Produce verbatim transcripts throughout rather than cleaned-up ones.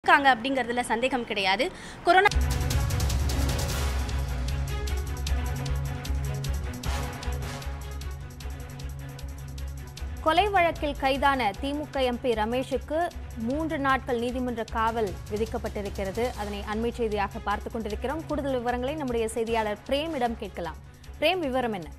இருக்காங்க அப்படிங்கிறதுல சந்தேகம் கிடையாது. கொரோனா கொலை வழக்கில் கைதான திமுக எம்பி ரமேஷுக்கு மூன்று நாட்கள் நீதிமன்ற காவல் விதிக்கப்பட்டிருக்கிறது. அதனை அண்மை செய்தியாக பார்த்துக் கொண்டிருக்கிறோம். கூடுதல் விவரங்களை நம்முடைய செய்தியாளர் பிரேமிடம் கேட்கலாம். பிரேம், விவரம் என்ன?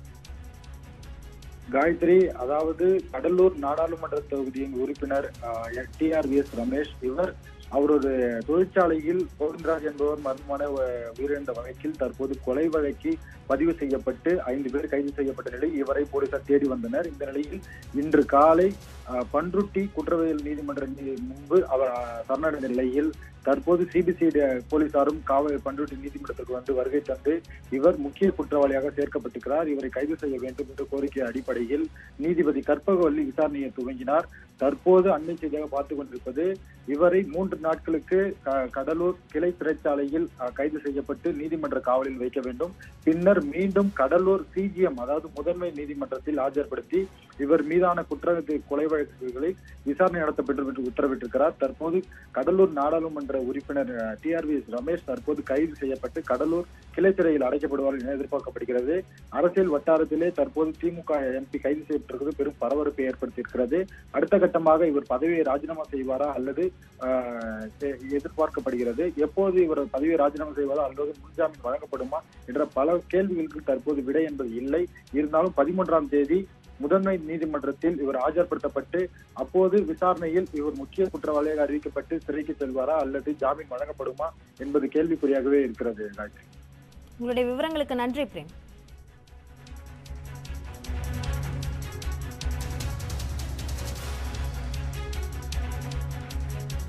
காயத்ரி, அதாவது கடலூர் நாடாளுமன்ற தொகுதியின் உறுப்பினர் T R V S Ramesh, இவர் அவரது தொழிற்சாலையில் கோவிந்தராஜ் என்பவர் மர்மமான உயிரிழந்த வழக்கில் தற்போது கொலை வழக்கு பதிவு செய்யப்பட்டு ஐந்து பேர் கைது செய்யப்பட்ட நிலையில் இவரை போலீசார் தேடி வந்தனர். இந்த நிலையில் இன்று காலை பன்ருட்டி குற்றவியல் நீதிமன்ற முன்பு அவர் சரணடைந்த நிலையில் தற்போது சிபிசிஐடி போலீசாரும் காவல் பன்ருட்டி நீதிமன்றத்திற்கு வந்து வருகை தந்து இவர் முக்கிய குற்றவாளியாக சேர்க்கப்பட்டிருக்கிறார், இவரை கைது செய்ய வேண்டும் என்ற கோரிக்கை அடிப்படையில் நீதிபதி கற்பகவல்லி விசாரணையை துவங்கினார். தற்போது அண்மை செய்தியாக பார்த்துக் கொண்டிருப்பது இவரை மூன்று நாட்களுக்கு கடலூர் கிளை சிறைச்சாலையில் கைது செய்யப்பட்டு நீதிமன்ற காவலில் வைக்க வேண்டும். பின்னர் மீண்டும் கடலூர் சிஜிஎம் அதாவது முதன்மை நீதிமன்றத்தில் ஆஜர்படுத்தி இவர் மீதான குற்ற கொலை வழக்குகளை விசாரணை நடத்தப்படும் என்று உத்தரவிட்டிருக்கிறார். தற்போது கடலூர் நாடாளுமன்ற உறுப்பினர் T R V S Ramesh தற்போது கைது செய்யப்பட்டு கடலூர் கிளை சிறையில் அடைக்கப்படுவார் என எதிர்பார்க்கப்படுகிறது. அரசியல் வட்டாரத்திலே தற்போது திமுக எம்பி கைது செய்யப்பட்டிருக்கிறது பெரும் பரபரப்பை ஏற்படுத்தியிருக்கிறது. அடுத்த கட்டமாக இவர் பதவியை ராஜினாமா செய்வாரா அல்லது எதிர்பார்க்கப்படுகிறது. எப்போது இவர் பதவியை ராஜினாமா செய்வாரா அல்லது முன்ஜாமீன் வழங்கப்படுமா என்ற பல கேள்விகளுக்கு தற்போது விடை என்பது இல்லை. இருந்தாலும் பதிமூன்றாம் தேதி முதன்மை நீதிமன்றத்தில் இவர் ஆஜர்படுத்தப்பட்டு அப்போது விசாரணையில் இவர் முக்கிய குற்றவாளியாக அறிவிக்கப்பட்டு சிறைக்கு செல்வாரா அல்லது ஜாமீன் வழங்கப்படுமா என்பது கேள்விக்குறியாகவே இருக்கிறது. உங்களுடைய விவரங்களுக்கு நன்றி பிரேம்.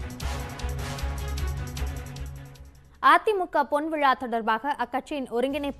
அதிமுக பொன் விழா தொடர்பாக அக்கட்சியின் ஒருங்கிணைப்பு